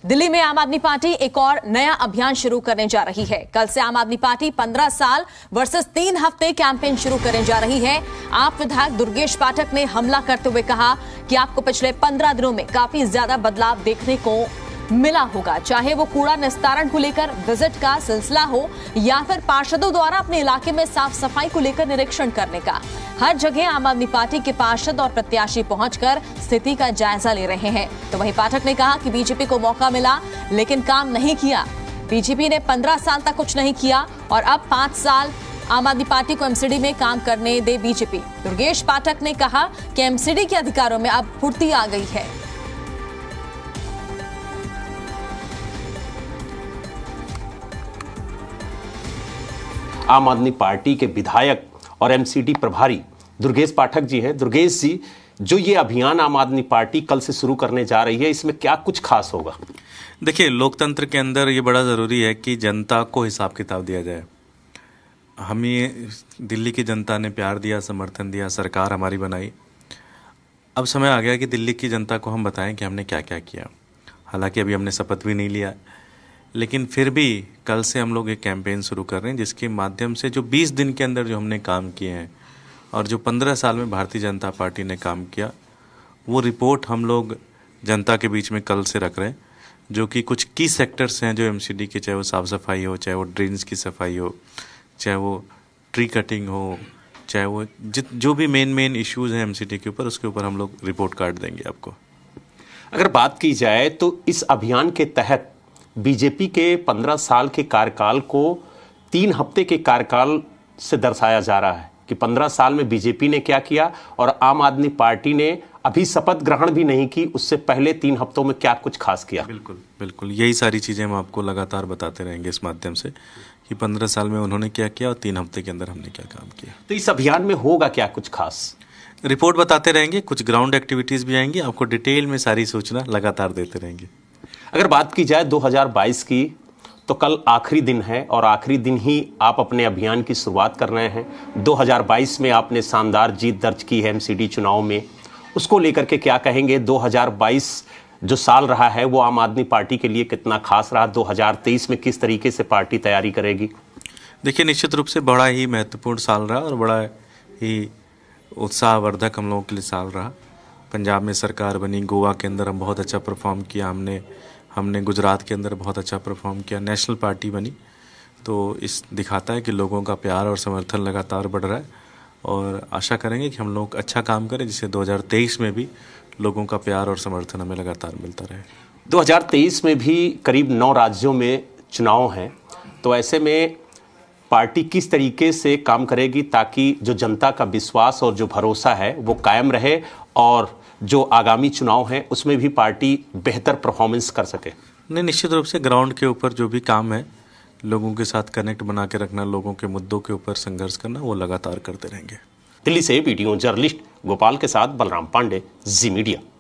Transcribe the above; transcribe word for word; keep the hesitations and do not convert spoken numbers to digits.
दिल्ली में आम आदमी पार्टी एक और नया अभियान शुरू करने जा रही है। कल से आम आदमी पार्टी पंद्रह साल वर्सेस तीन हफ्ते कैंपेन शुरू करने जा रही है। आप विधायक दुर्गेश पाठक ने हमला करते हुए कहा कि आपको पिछले पंद्रह दिनों में काफी ज्यादा बदलाव देखने को मिला होगा, चाहे वो कूड़ा निस्तारण को लेकर विजिट का सिलसिला हो या फिर पार्षदों द्वारा अपने इलाके में साफ सफाई को लेकर निरीक्षण करने का। हर जगह आम आदमी पार्टी के पार्षद और प्रत्याशी पहुंचकर स्थिति का जायजा ले रहे हैं। तो वहीं पाठक ने कहा कि बीजेपी को मौका मिला लेकिन काम नहीं किया। बीजेपी ने पंद्रह साल तक कुछ नहीं किया और अब पांच साल आम आदमी पार्टी को एमसीडी में काम करने दे बीजेपी। दुर्गेश पाठक ने कहा कि एमसीडी के अधिकारों में अब फुर्ती आ गई है। आम आदमी पार्टी के विधायक और एमसीडी प्रभारी दुर्गेश पाठक जी हैं। दुर्गेश जी, जो ये अभियान आम आदमी पार्टी कल से शुरू करने जा रही है, इसमें क्या कुछ खास होगा? देखिए, लोकतंत्र के अंदर ये बड़ा ज़रूरी है कि जनता को हिसाब किताब दिया जाए। हमें दिल्ली की जनता ने प्यार दिया, समर्थन दिया, सरकार हमारी बनाई। अब समय आ गया कि दिल्ली की जनता को हम बताएं कि हमने क्या क्या किया। हालांकि अभी हमने शपथ भी नहीं लिया, लेकिन फिर भी कल से हम लोग एक कैंपेन शुरू कर रहे हैं जिसके माध्यम से जो बीस दिन के अंदर जो हमने काम किए हैं और जो पंद्रह साल में भारतीय जनता पार्टी ने काम किया, वो रिपोर्ट हम लोग जनता के बीच में कल से रख रहे हैं। जो कि कुछ की सेक्टर्स हैं जो एमसीडी के, चाहे वो साफ़ सफाई हो, चाहे वो ड्रेन्स की सफाई हो, चाहे वो ट्री कटिंग हो, चाहे वो जित जो भी मेन मेन इश्यूज़ हैं एमसीडी के ऊपर, उसके ऊपर हम लोग रिपोर्ट कार्ड देंगे आपको। अगर बात की जाए तो इस अभियान के तहत बीजेपी के पंद्रह साल के कार्यकाल को तीन हफ्ते के कार्यकाल से दर्शाया जा रहा है कि पंद्रह साल में बीजेपी ने क्या किया और आम आदमी पार्टी ने अभी शपथ ग्रहण भी नहीं की, उससे पहले तीन हफ्तों में क्या कुछ खास किया। बिल्कुल बिल्कुल यही सारी चीज़ें हम आपको लगातार बताते रहेंगे इस माध्यम से कि पंद्रह साल में उन्होंने क्या किया और तीन हफ्ते के अंदर हमने क्या काम किया। तो इस अभियान में होगा क्या कुछ खास? रिपोर्ट बताते रहेंगे, कुछ ग्राउंड एक्टिविटीज़ भी आएंगी, आपको डिटेल में सारी सूचना लगातार देते रहेंगे। अगर बात की जाए दो हज़ार बाईस की, तो कल आखिरी दिन है और आखिरी दिन ही आप अपने अभियान की शुरुआत कर रहे हैं। दो हज़ार बाईस में आपने शानदार जीत दर्ज की है एमसीडी चुनाव में, उसको लेकर के क्या कहेंगे? दो हज़ार बाईस जो साल रहा है वो आम आदमी पार्टी के लिए कितना खास रहा? दो हज़ार तेईस में किस तरीके से पार्टी तैयारी करेगी? देखिए, निश्चित रूप से बड़ा ही महत्वपूर्ण साल रहा और बड़ा ही उत्साहवर्धक हम लोगों के लिए साल रहा। पंजाब में सरकार बनी, गोवा के अंदर हम बहुत अच्छा परफॉर्म किया, हमने हमने गुजरात के अंदर बहुत अच्छा परफॉर्म किया, नेशनल पार्टी बनी। तो इस दिखाता है कि लोगों का प्यार और समर्थन लगातार बढ़ रहा है और आशा करेंगे कि हम लोग अच्छा काम करें जिससे दो हज़ार तेईस में भी लोगों का प्यार और समर्थन हमें लगातार मिलता रहे। दो हज़ार तेईस में भी करीब नौ राज्यों में चुनाव हैं, तो ऐसे में पार्टी किस तरीके से काम करेगी ताकि जो जनता का विश्वास और जो भरोसा है वो कायम रहे और जो आगामी चुनाव हैं उसमें भी पार्टी बेहतर परफॉर्मेंस कर सके? नहीं, निश्चित रूप से ग्राउंड के ऊपर जो भी काम है, लोगों के साथ कनेक्ट बना के रखना, लोगों के मुद्दों के ऊपर संघर्ष करना, वो लगातार करते रहेंगे। दिल्ली से वीडियो जर्नलिस्ट गोपाल के साथ बलराम पांडे, जी मीडिया।